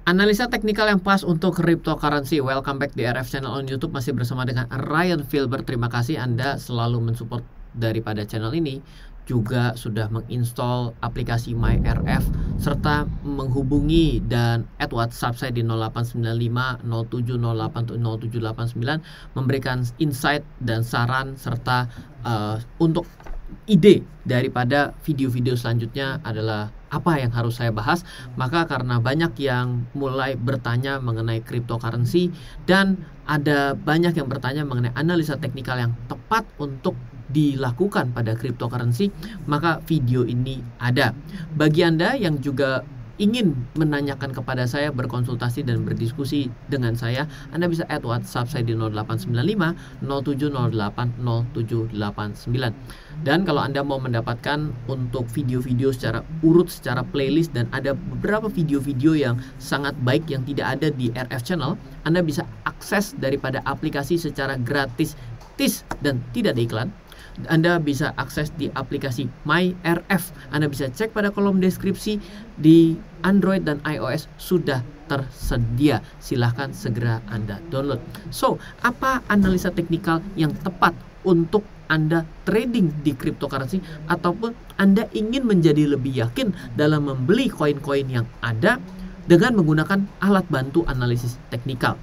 Analisa teknikal yang pas untuk cryptocurrency. Welcome back di RF Channel on YouTube. Masih bersama dengan Ryan Filbert. Terima kasih Anda selalu mensupport daripada channel ini. Juga sudah menginstall aplikasi MyRF serta menghubungi dan add WhatsApp saya di 0895 0708 0789 memberikan insight dan saran serta untuk ide daripada video-video selanjutnya adalah apa yang harus saya bahas. Maka karena banyak yang mulai bertanya mengenai cryptocurrency dan ada banyak yang bertanya mengenai analisa teknikal yang tepat untuk dilakukan pada cryptocurrency, maka video ini ada. Bagi Anda yang juga ingin menanyakan kepada saya, berkonsultasi dan berdiskusi dengan saya, Anda bisa add WhatsApp saya di 0895 0708 0789. Dan kalau Anda mau mendapatkan untuk video-video secara urut, secara playlist, dan ada beberapa video-video yang sangat baik yang tidak ada di RF Channel, Anda bisa akses daripada aplikasi secara gratis dan tidak ada iklan. Anda bisa akses di aplikasi MyRF. Anda bisa cek pada kolom deskripsi. Di Android dan iOS sudah tersedia. Silahkan segera Anda download. So, apa analisa teknikal yang tepat untuk Anda trading di cryptocurrency, ataupun Anda ingin menjadi lebih yakin dalam membeli koin-koin yang ada dengan menggunakan alat bantu analisis teknikal?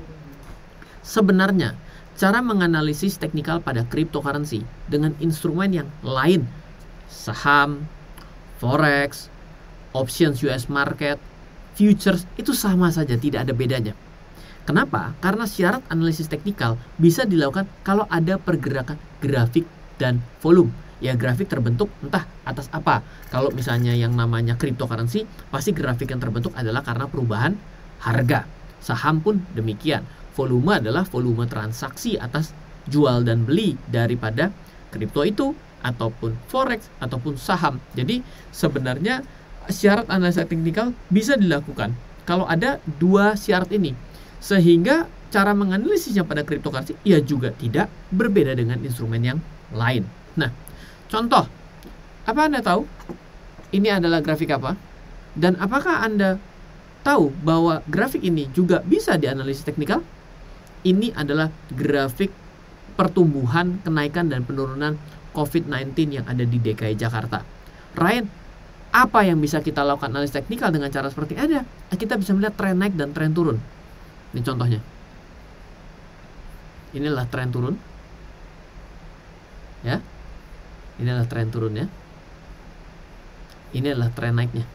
Sebenarnya cara menganalisis teknikal pada cryptocurrency dengan instrumen yang lain, saham, forex, options US market, futures, itu sama saja, tidak ada bedanya. Kenapa? Karena syarat analisis teknikal bisa dilakukan kalau ada pergerakan grafik dan volume. Ya, grafik terbentuk entah atas apa. Kalau misalnya yang namanya cryptocurrency, pasti grafik yang terbentuk adalah karena perubahan harga. Saham pun demikian. Volume adalah volume transaksi atas jual dan beli daripada kripto itu, ataupun forex, ataupun saham. Jadi sebenarnya syarat analisa teknikal bisa dilakukan kalau ada dua syarat ini, sehingga cara menganalisisnya pada cryptocurrency ya juga tidak berbeda dengan instrumen yang lain. Nah, contoh, apa Anda tahu ini adalah grafik apa? Dan apakah Anda tahu bahwa grafik ini juga bisa dianalisis teknikal? Ini adalah grafik pertumbuhan, kenaikan, dan penurunan COVID-19 yang ada di DKI Jakarta. Ryan, apa yang bisa kita lakukan analisis teknikal dengan cara seperti ada? Kita bisa melihat tren naik dan tren turun. Ini contohnya. Inilah tren turun. Ya. Inilah tren turun ya. Ini adalah tren naiknya.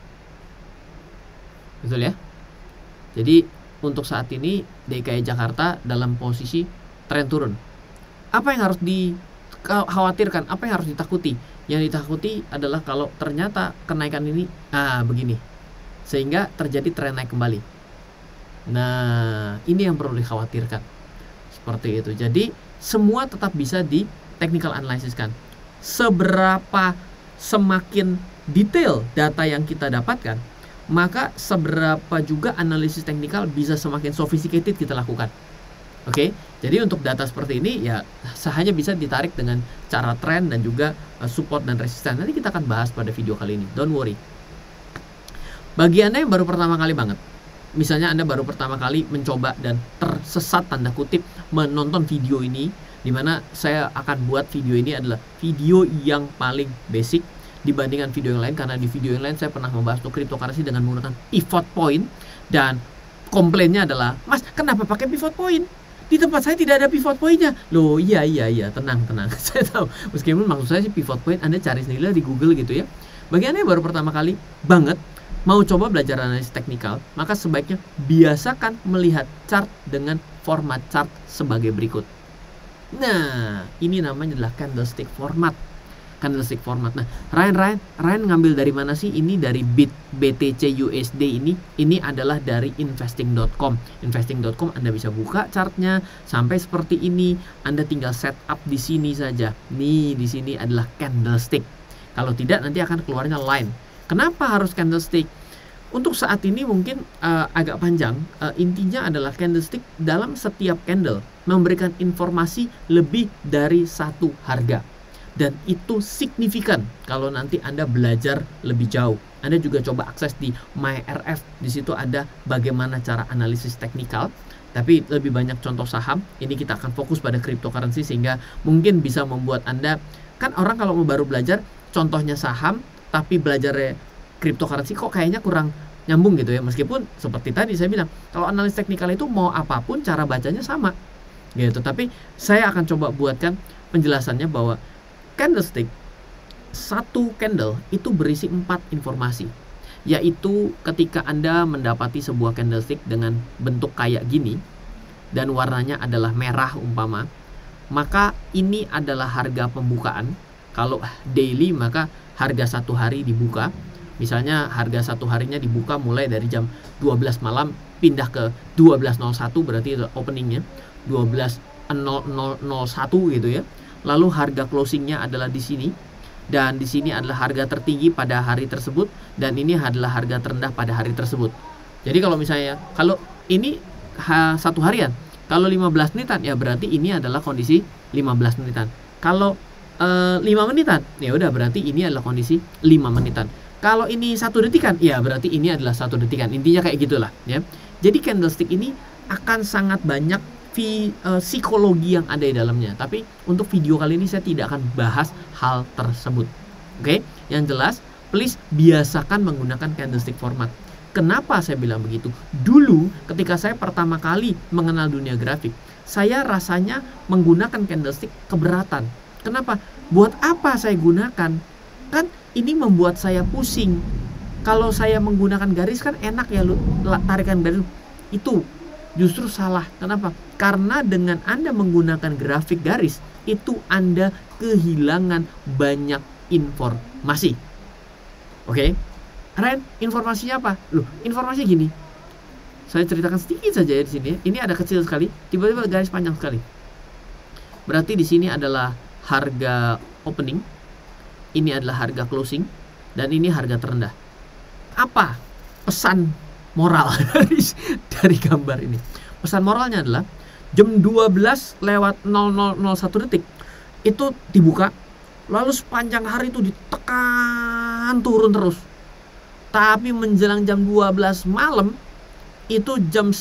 Betul ya? Jadi untuk saat ini DKI Jakarta dalam posisi tren turun. Apa yang harus dikhawatirkan? Apa yang harus ditakuti? Yang ditakuti adalah kalau ternyata kenaikan ini begini, sehingga terjadi tren naik kembali. Nah, ini yang perlu dikhawatirkan. Seperti itu. Jadi semua tetap bisa di technical analysis kan. Seberapa semakin detail data yang kita dapatkan, maka seberapa juga analisis teknikal bisa semakin sophisticated kita lakukan. Oke, jadi untuk data seperti ini ya hanya bisa ditarik dengan cara tren dan juga support dan resisten. Nanti kita akan bahas pada video kali ini. Don't worry. Bagi Anda yang baru pertama kali banget, misalnya Anda baru pertama kali mencoba dan tersesat tanda kutip menonton video ini, dimana saya akan buat video ini adalah video yang paling basic dibandingkan video yang lain, karena di video yang lain saya pernah membahas untuk cryptocurrency dengan menggunakan pivot point, dan komplainnya adalah, Mas, kenapa pakai pivot point? Di tempat saya tidak ada pivot pointnya. Loh, iya, tenang. Saya tahu, meskipun maksud saya sih pivot point, Anda cari sendiri di Google gitu ya. Bagi Anda yang baru pertama kali banget mau coba belajar analisis teknikal, maka sebaiknya biasakan melihat chart dengan format chart sebagai berikut. Nah, ini namanya adalah candlestick format. Nah, Ryan ngambil dari mana sih? Ini dari BTC USD ini. Ini adalah dari investing.com. Investing.com Anda bisa buka chartnya sampai seperti ini. Anda tinggal setup di sini saja. Nih, di sini adalah candlestick. Kalau tidak nanti akan keluarnya line. Kenapa harus candlestick? Untuk saat ini mungkin agak panjang. Intinya adalah candlestick dalam setiap candle memberikan informasi lebih dari satu harga. dan itu signifikan kalau nanti Anda belajar lebih jauh. Anda juga coba akses di MyRF, di situ ada bagaimana cara analisis teknikal, tapi lebih banyak contoh saham. Ini kita akan fokus pada cryptocurrency sehingga mungkin bisa membuat Anda, kan orang kalau mau baru belajar contohnya saham tapi belajar cryptocurrency kok kayaknya kurang nyambung gitu ya. Meskipun seperti tadi saya bilang, kalau analis teknikal itu mau apapun cara bacanya sama gitu. Tapi saya akan coba buatkan penjelasannya bahwa candlestick, satu candle itu berisi 4 informasi, yaitu ketika Anda mendapati sebuah candlestick dengan bentuk kayak gini dan warnanya adalah merah umpama, maka ini adalah harga pembukaan. Kalau daily maka harga satu hari dibuka, misalnya harga satu harinya dibuka mulai dari jam 12 malam pindah ke 12.01, berarti itu openingnya 12.0001 gitu ya. Lalu harga closingnya adalah di sini, dan di sini adalah harga tertinggi pada hari tersebut, dan ini adalah harga terendah pada hari tersebut. Jadi kalau misalnya kalau ini satu harian, kalau 15 menitan ya berarti ini adalah kondisi 15 menitan. Kalau 5 menitan ya udah berarti ini adalah kondisi 5 menitan. Kalau ini 1 detikan ya berarti ini adalah 1 detikan. Intinya kayak gitulah ya. Jadi candlestick ini akan sangat banyak psikologi yang ada di dalamnya. Tapi untuk video kali ini saya tidak akan bahas hal tersebut. Oke, yang jelas please biasakan menggunakan candlestick format. Kenapa saya bilang begitu? Dulu ketika saya pertama kali mengenal dunia grafik, saya rasanya menggunakan candlestick keberatan. Kenapa? Buat apa saya gunakan? Kan ini membuat saya pusing. Kalau saya menggunakan garis kan enak ya, lu tarikan garis. Itu justru salah. Kenapa? Karena dengan Anda menggunakan grafik garis, itu Anda kehilangan banyak informasi. Oke? Ren, informasinya apa? Loh, informasi gini. Saya ceritakan sedikit saja ya di sini. Ini ada kecil sekali, tiba-tiba garis panjang sekali. Berarti di sini adalah harga opening, ini adalah harga closing, dan ini harga terendah. Apa pesan moral dari gambar ini? Pesan moralnya adalah jam 12:0001 detik itu dibuka, lalu sepanjang hari itu ditekan turun terus. Tapi menjelang jam 12 malam itu jam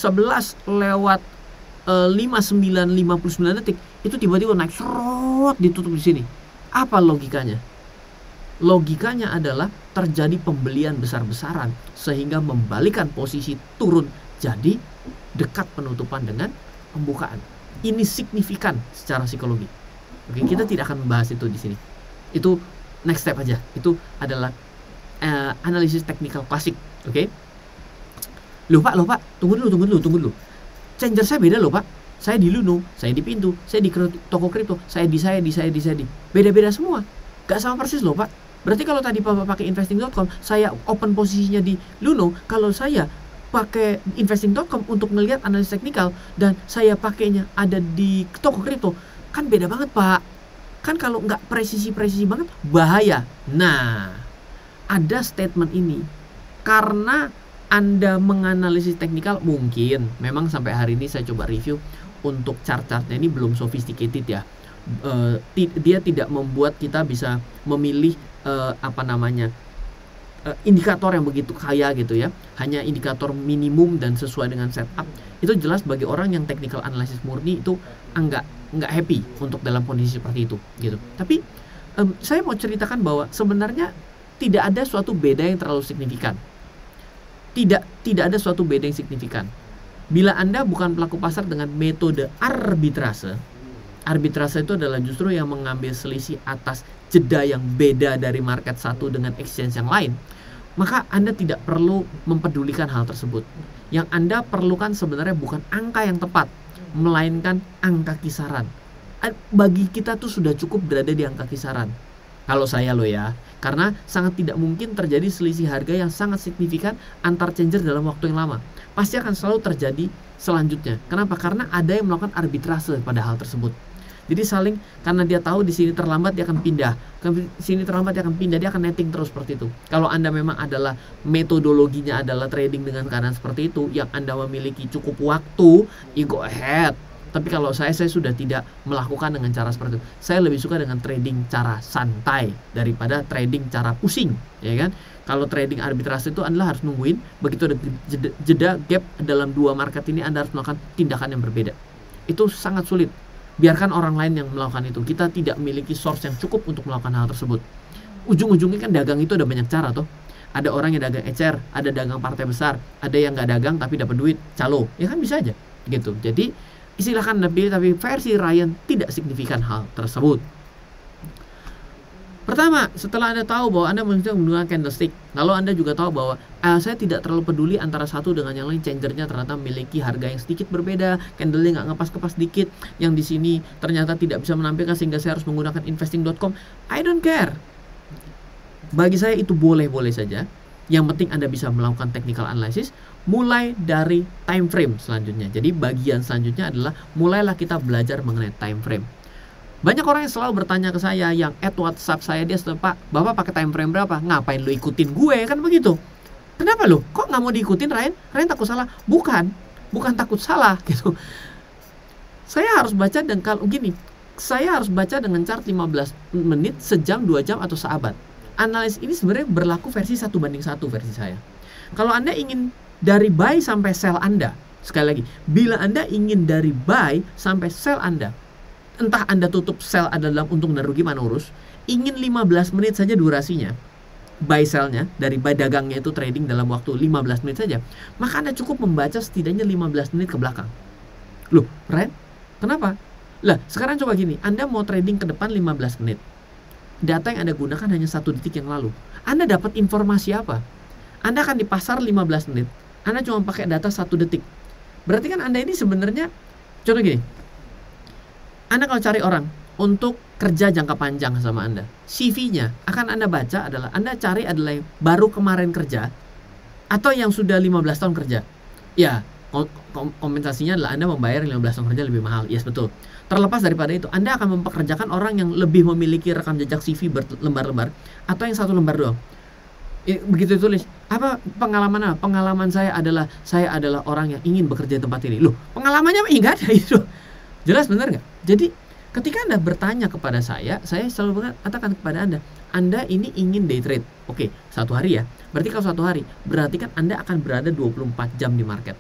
11:59 detik itu tiba-tiba naik serot, ditutup di sini. Apa logikanya? Logikanya adalah terjadi pembelian besar-besaran sehingga membalikan posisi turun jadi dekat penutupan dengan pembukaan. Ini signifikan secara psikologi. Oke, kita tidak akan membahas itu di sini. Itu next step aja. Itu adalah analisis teknikal klasik. Oke. Loh Pak, tunggu dulu. Changer saya beda loh Pak. Saya di Luno, saya di Pintu, saya di toko kripto, saya di. Beda-beda semua. Gak sama persis loh Pak. Berarti kalau tadi Bapak pakai investing.com, saya open posisinya di Luno, kalau saya pakai investing.com untuk ngelihat analisis teknikal dan saya pakainya ada di toko kripto, kan beda banget Pak. Kan kalau nggak presisi banget bahaya. Nah, ada statement ini karena Anda menganalisis teknikal, mungkin memang sampai hari ini saya coba review untuk chart-chartnya ini belum sophisticated ya. Dia tidak membuat kita bisa memilih indikator yang begitu kaya gitu ya. Hanya indikator minimum dan sesuai dengan setup. Itu jelas bagi orang yang technical analysis murni itu enggak happy untuk dalam kondisi seperti itu gitu. Tapi saya mau ceritakan bahwa sebenarnya tidak ada suatu beda yang terlalu signifikan. Tidak ada suatu beda yang signifikan. Bila Anda bukan pelaku pasar dengan metode arbitrase itu adalah justru yang mengambil selisih atas jeda yang beda dari market satu dengan exchange yang lain, maka Anda tidak perlu mempedulikan hal tersebut. Yang Anda perlukan sebenarnya bukan angka yang tepat, melainkan angka kisaran. Bagi kita tuh sudah cukup berada di angka kisaran. Kalau saya loh ya, karena sangat tidak mungkin terjadi selisih harga yang sangat signifikan antar changer dalam waktu yang lama. Pasti akan selalu terjadi selanjutnya. Kenapa? Karena ada yang melakukan arbitrase pada hal tersebut. Jadi saling, karena dia tahu di sini terlambat dia akan pindah, ke sini terlambat dia akan pindah, dia akan netting terus seperti itu. Kalau Anda memang adalah metodologinya adalah trading dengan keadaan seperti itu, yang Anda memiliki cukup waktu, you go ahead. Tapi kalau saya sudah tidak melakukan dengan cara seperti itu. Saya lebih suka dengan trading cara santai daripada trading cara pusing, ya kan? Kalau trading arbitrase itu Anda harus nungguin, begitu ada jeda gap dalam dua market ini, Anda harus melakukan tindakan yang berbeda. Itu sangat sulit. Biarkan orang lain yang melakukan itu. Kita tidak memiliki source yang cukup untuk melakukan hal tersebut. Ujung-ujungnya kan dagang itu ada banyak cara tuh. Ada orang yang dagang ecer, ada dagang partai besar, ada yang nggak dagang tapi dapat duit, calo. Ya kan bisa aja gitu. Jadi silahkan Anda pilih, tapi versi Ryan tidak signifikan hal tersebut. Pertama, setelah Anda tahu bahwa Anda menggunakan candlestick, lalu Anda juga tahu bahwa saya tidak terlalu peduli antara satu dengan yang lain, changernya ternyata memiliki harga yang sedikit berbeda, candlenya nggak ngepas-kepas dikit, yang di sini ternyata tidak bisa menampilkan sehingga saya harus menggunakan investing.com. I don't care. Bagi saya itu boleh-boleh saja. Yang penting Anda bisa melakukan technical analysis mulai dari time frame selanjutnya. Jadi bagian selanjutnya adalah mulailah kita belajar mengenai time frame. Banyak orang yang selalu bertanya ke saya, yang add WhatsApp saya, dia selalu, Pak, Bapak pakai time frame berapa? Ngapain lu ikutin gue? Kan begitu. Kenapa lu? Kok nggak mau diikutin, Ryan? Ryan takut salah? Bukan takut salah gitu. Saya harus baca, dan kalau gini, saya harus baca dengan chart 15 menit, sejam, 2 jam, atau seabad. Analis ini sebenarnya berlaku versi 1:1 versi saya. Kalau Anda ingin dari buy sampai sell Anda, sekali lagi, bila Anda ingin dari buy sampai sell Anda, entah Anda tutup sell adalah untung dan rugi, mana urus, ingin 15 menit saja durasinya, buy sell-nya, dari buy dagangnya itu trading dalam waktu 15 menit saja, maka Anda cukup membaca setidaknya 15 menit ke belakang. Loh, Ren, kenapa? Lah, sekarang coba gini, Anda mau trading ke depan 15 menit. Data yang Anda gunakan hanya 1 detik yang lalu. Anda dapat informasi apa? Anda akan di pasar 15 menit. Anda cuma pakai data 1 detik. Berarti kan Anda ini sebenarnya, contoh gini, Anda kalau cari orang untuk kerja jangka panjang sama Anda, CV-nya akan Anda baca adalah, Anda cari adalah yang baru kemarin kerja atau yang sudah 15 tahun kerja. Ya, kompensasinya adalah Anda membayar 15 tahun kerja lebih mahal. Yes, betul. Terlepas daripada itu, Anda akan mempekerjakan orang yang lebih memiliki rekam jejak CV berlembar-lembar atau yang 1 lembar doang. Begitu ditulis, apa pengalaman? Pengalaman saya adalah orang yang ingin bekerja di tempat ini. Loh, pengalamannya enggak ada itu. Jelas benar nggak? Jadi ketika Anda bertanya kepada saya selalu katakan kepada Anda ini ingin day trade. Oke, 1 hari ya. Berarti kalau 1 hari, berarti kan Anda akan berada 24 jam di market.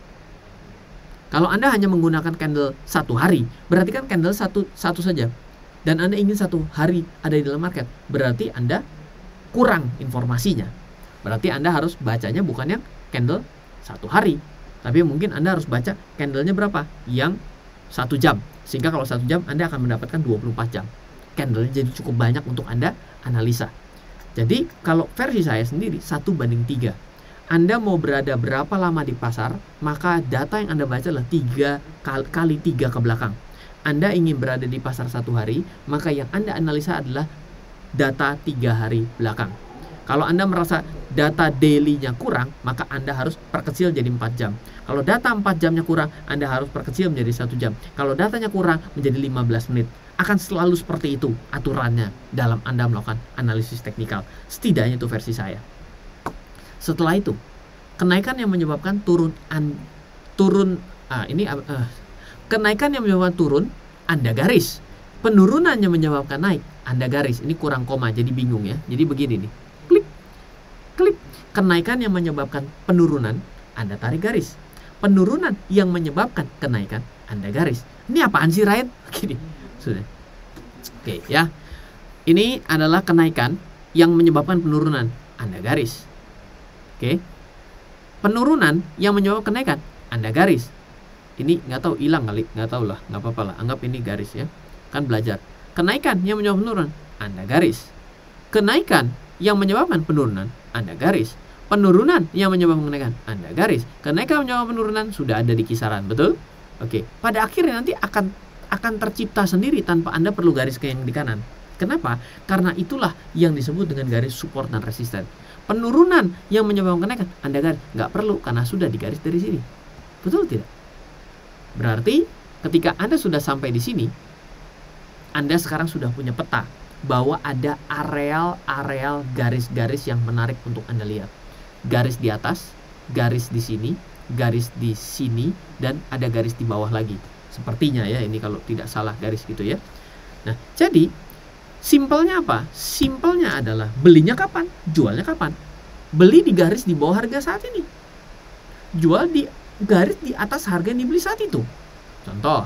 Kalau Anda hanya menggunakan candle 1 hari, berarti kan candle satu saja. Dan Anda ingin 1 hari ada di dalam market, berarti Anda kurang informasinya. Berarti Anda harus bacanya bukan yang candle 1 hari, tapi mungkin Anda harus baca candlenya berapa? Yang 1 jam. Sehingga kalau 1 jam Anda akan mendapatkan 24 jam. Candlenya jadi cukup banyak untuk Anda analisa. Jadi kalau versi saya sendiri 1:3. Anda mau berada berapa lama di pasar, maka data yang Anda baca adalah 3 kali 3 ke belakang. Anda ingin berada di pasar 1 hari, maka yang Anda analisa adalah data 3 hari belakang. Kalau Anda merasa data daily-nya kurang, maka Anda harus perkecil jadi 4 jam. Kalau data 4 jamnya kurang, Anda harus perkecil menjadi 1 jam. Kalau datanya kurang, menjadi 15 menit. Akan selalu seperti itu aturannya dalam Anda melakukan analisis teknikal. Setidaknya itu versi saya. Setelah itu, kenaikan yang menyebabkan kenaikan yang menyebabkan turun, Anda garis. Penurunan yang menyebabkan naik, Anda garis. Ini kurang koma, jadi bingung ya. Jadi begini nih. Klik. Kenaikan yang menyebabkan penurunan, Anda tarik garis. Penurunan yang menyebabkan kenaikan, Anda garis. Ini apaan sih, Ryan? Gini. Sudah. Oke, ya. Ini adalah kenaikan yang menyebabkan penurunan, Anda garis. Oke, penurunan yang menyebabkan kenaikan, Anda garis. Ini nggak tahu, hilang kali, nggak tahu lah, nggak apa-apa lah, anggap ini garis ya, kan belajar. Kenaikan yang menyebabkan penurunan, Anda garis. Kenaikan yang menyebabkan penurunan, Anda garis. Penurunan yang menyebabkan kenaikan, Anda garis. Kenaikan yang menyebabkan penurunan sudah ada di kisaran, betul? Oke, pada akhirnya nanti akan tercipta sendiri tanpa Anda perlu garis ke yang di kanan. Kenapa? Karena itulah yang disebut dengan garis support dan resisten. Penurunan yang menyebabkan kenaikan, Anda garis. Nggak perlu, karena sudah digaris dari sini. Betul tidak? Berarti ketika Anda sudah sampai di sini, Anda sekarang sudah punya peta bahwa ada areal garis-garis yang menarik untuk Anda lihat. Garis di atas, garis di sini, dan ada garis di bawah lagi. Sepertinya ya, ini kalau tidak salah garis gitu ya. Nah, jadi simpelnya apa? Simpelnya adalah belinya kapan, jualnya kapan. Beli di garis di bawah harga saat ini, jual di garis di atas harga yang dibeli saat itu. Contoh,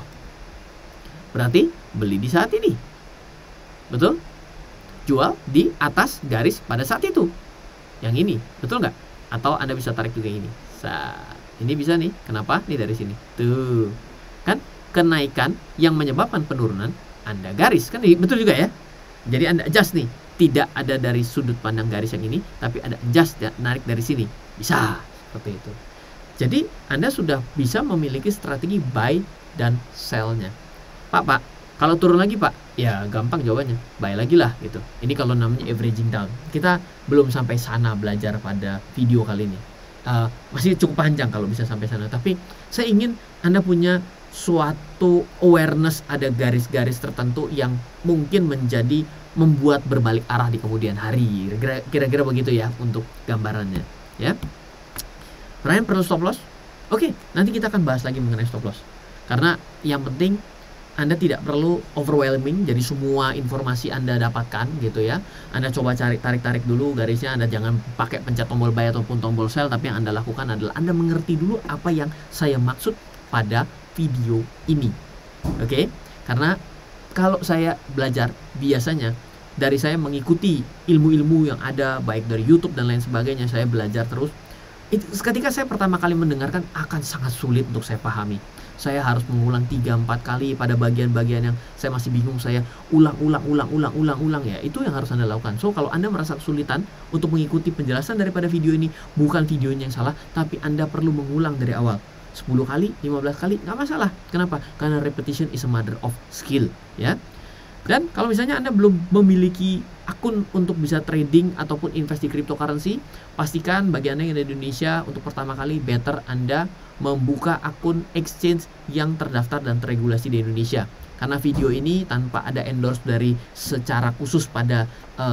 berarti beli di saat ini, betul? Jual di atas garis pada saat itu, yang ini, betul nggak? Atau Anda bisa tarik juga ini. Ini bisa nih, kenapa? Nih dari sini, tuh kan kenaikan yang menyebabkan penurunan Anda garis, kan betul juga ya. Jadi Anda adjust nih, tidak ada dari sudut pandang garis yang ini, tapi ada adjust, narik dari sini, bisa seperti itu. Jadi Anda sudah bisa memiliki strategi buy dan sell-nya. Pak, kalau turun lagi Pak, ya gampang jawabannya, buy lagi lah gitu. Ini kalau namanya averaging down. Kita belum sampai sana belajar pada video kali ini. Masih cukup panjang kalau bisa sampai sana. Tapi saya ingin Anda punya suatu awareness, ada garis-garis tertentu yang mungkin membuat berbalik arah di kemudian hari. Kira-kira begitu ya untuk gambarannya. Ya. Ryan perlu stop loss? Oke, nanti kita akan bahas lagi mengenai stop loss. Karena yang penting Anda tidak perlu overwhelming, jadi semua informasi Anda dapatkan gitu ya. Anda coba tarik dulu garisnya, Anda jangan pakai pencet tombol buy ataupun tombol sell, tapi yang Anda lakukan adalah Anda mengerti dulu apa yang saya maksud pada video ini. Oke? Karena kalau saya belajar, biasanya dari saya mengikuti ilmu-ilmu yang ada, baik dari YouTube dan lain sebagainya, saya belajar terus. Ketika saya pertama kali mendengarkan, akan sangat sulit untuk saya pahami. Saya harus mengulang 3-4 kali pada bagian-bagian yang saya masih bingung, saya ulang ya. Itu yang harus Anda lakukan. So, kalau Anda merasa kesulitan untuk mengikuti penjelasan daripada video ini, bukan videonya yang salah, tapi Anda perlu mengulang dari awal. 10 kali, 15 kali, nggak masalah. Kenapa? Karena repetition is a mother of skill, ya. Dan kalau misalnya Anda belum memiliki akun untuk bisa trading ataupun invest di cryptocurrency, pastikan bagi Anda yang ada di Indonesia, untuk pertama kali better Anda membuka akun exchange yang terdaftar dan terregulasi di Indonesia. Karena video ini tanpa ada endorse dari secara khusus pada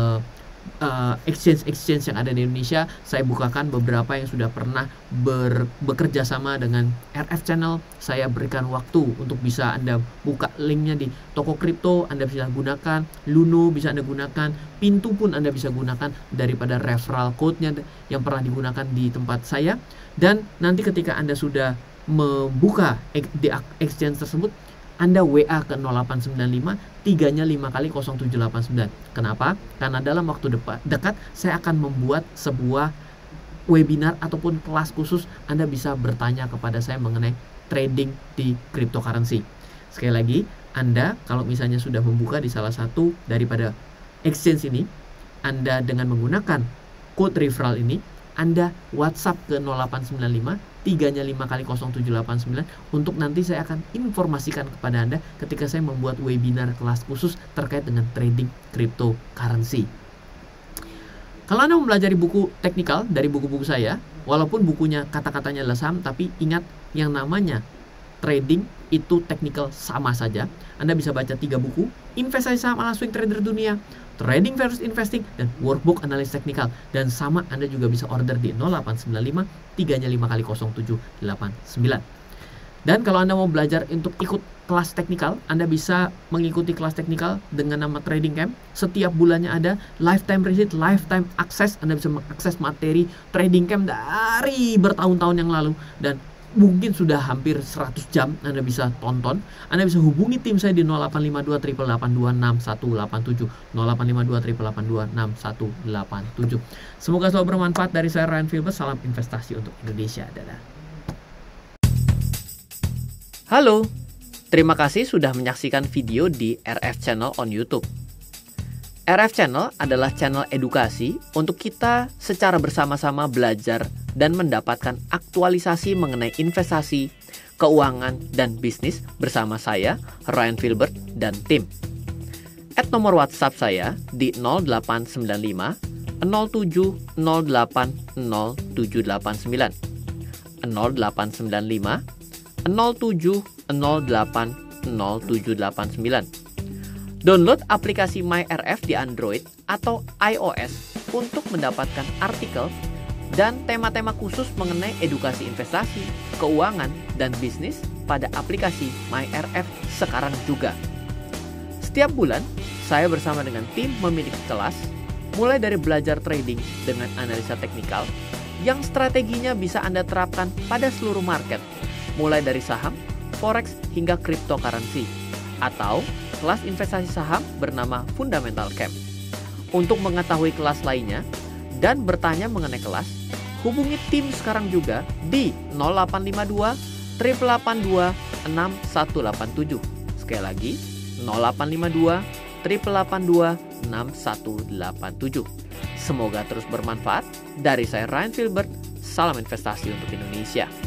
exchange yang ada di Indonesia, saya bukakan beberapa yang sudah pernah bekerja sama dengan RF Channel. Saya berikan waktu untuk bisa Anda buka linknya di toko kripto, Anda bisa gunakan Luno, bisa Anda gunakan Pintu pun Anda bisa gunakan daripada referral code-nya yang pernah digunakan di tempat saya. Dan nanti ketika Anda sudah membuka di exchange tersebut, Anda WA ke 0895 3-nya 5 kali 0789. Kenapa? Karena dalam waktu dekat saya akan membuat sebuah webinar ataupun kelas khusus. Anda bisa bertanya kepada saya mengenai trading di cryptocurrency. Sekali lagi, Anda kalau misalnya sudah membuka di salah satu daripada exchange ini, Anda dengan menggunakan code referral ini, Anda WhatsApp ke 0895 3-nya 5 kali 0789 untuk nanti saya akan informasikan kepada Anda ketika saya membuat webinar kelas khusus terkait dengan trading cryptocurrency. Kalau Anda mempelajari buku teknikal dari buku-buku saya, walaupun bukunya kata-katanya adalah saham, tapi ingat yang namanya trading itu teknikal sama saja. Anda bisa baca 3 buku, Investasi Saham ala Swing Trader Dunia, Trading versus Investing, dan Workbook Analis Teknikal. Dan sama Anda juga bisa order di 0895 3-nya 5 kali 0789. Dan kalau Anda mau belajar untuk ikut kelas teknikal, Anda bisa mengikuti kelas teknikal dengan nama Trading Camp. Setiap bulannya ada lifetime receipt, lifetime access. Anda bisa mengakses materi Trading Camp dari bertahun-tahun yang lalu, dan mungkin sudah hampir 100 jam Anda bisa tonton. Anda bisa hubungi tim saya di 0852 882 6187, 0852 882 6187. Semoga selalu bermanfaat. Dari saya Ryan Filbert, salam investasi untuk Indonesia. Dadah. Halo, terima kasih sudah menyaksikan video di RF Channel on YouTube. RF Channel adalah channel edukasi untuk kita secara bersama-sama belajar dan mendapatkan aktualisasi mengenai investasi, keuangan, dan bisnis bersama saya, Ryan Filbert, dan tim. Add nomor WhatsApp saya di 0895 07 08 0789 0895 07 08 0789. Download aplikasi MyRF di Android atau iOS untuk mendapatkan artikel, dan tema-tema khusus mengenai edukasi investasi, keuangan, dan bisnis pada aplikasi MyRF sekarang juga. Setiap bulan, saya bersama dengan tim memiliki kelas, mulai dari belajar trading dengan analisa teknikal, yang strateginya bisa Anda terapkan pada seluruh market, mulai dari saham, forex, hingga cryptocurrency, atau kelas investasi saham bernama Fundamental Camp. Untuk mengetahui kelas lainnya dan bertanya mengenai kelas, hubungi tim sekarang juga di 0852 882 6187. Sekali lagi, 0852 882 6187. Semoga terus bermanfaat. Dari saya Ryan Filbert, salam investasi untuk Indonesia.